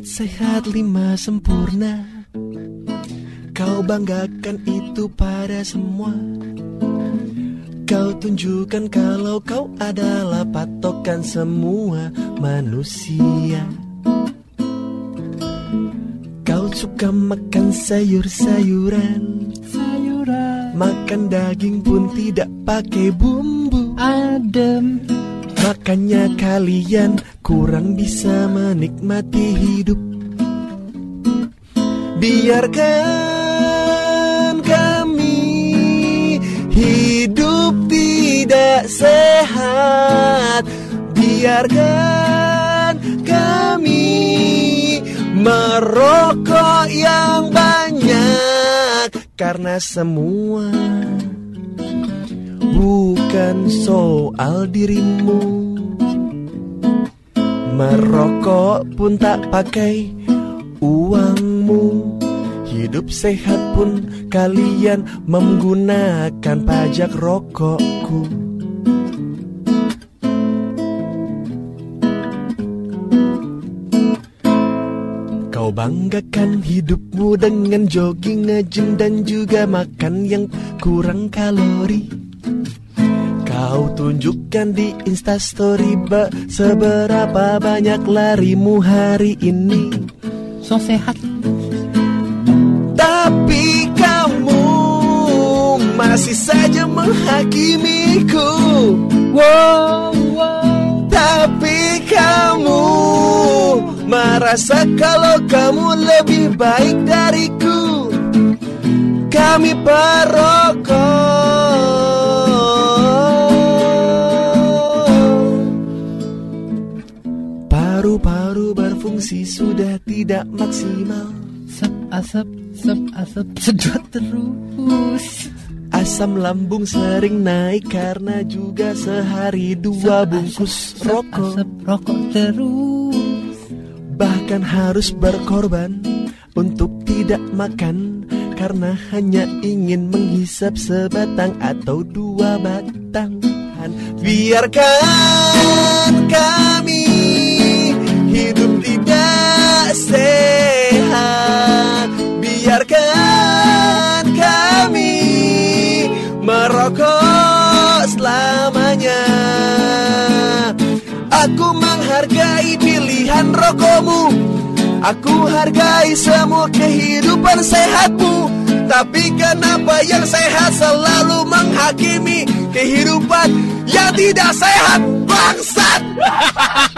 sehat 5 sempurna. Kau banggakan itu pada semua. Kau tunjukkan kalau kau adalah patokan semua manusia. Kau suka makan sayur-sayuran, makan daging pun tidak pakai bumbu adem. Makanya kalian kurang bisa menikmati hidup. Biarkan kami hidup tidak sehat. Biarkan kami merokok yang banyak. Karena semua bukan soal dirimu. Merokok pun tak pakai uangmu. Hidup sehat pun kalian menggunakan pajak rokokku. Kau banggakan hidupmu dengan jogging, nge-gym dan juga makan yang kurang kalori. Kau tunjukkan di Instastory seberapa banyak larimu hari ini. So sehat. Tapi kamu masih saja menghakimiku. Wow. Tapi kamu merasa kalau kamu lebih baik dariku. Kami perokok. Paru-paru berfungsi sudah tidak maksimal. Asap, sedot terus. Asam lambung sering naik karena juga sehari 2 bungkus rokok. Asap rokok terus. Bahkan harus berkorban untuk tidak makan karena hanya ingin menghisap sebatang atau 2 batang. Biarkan kami hidup tidak sehat. Biarkan kami merokok selamanya. Aku menghargai pilihan rokokmu. Aku hargai semua kehidupan sehatmu. Tapi kenapa yang sehat selalu menghakimi kehidupan yang tidak sehat? Bangsat!